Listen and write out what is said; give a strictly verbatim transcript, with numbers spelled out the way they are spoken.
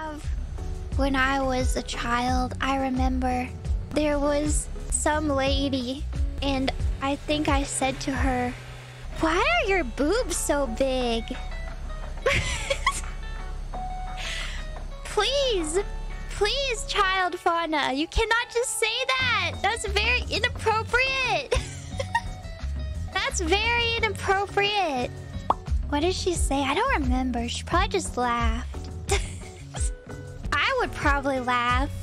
have when I was a child. I remember there was some lady, and I think I said to her, "Why are your boobs so big?" Please, please, child Fauna, you cannot just say that. That's very inappropriate. That's very inappropriate. What did she say? I don't remember. She probably just laughed. I would probably laugh.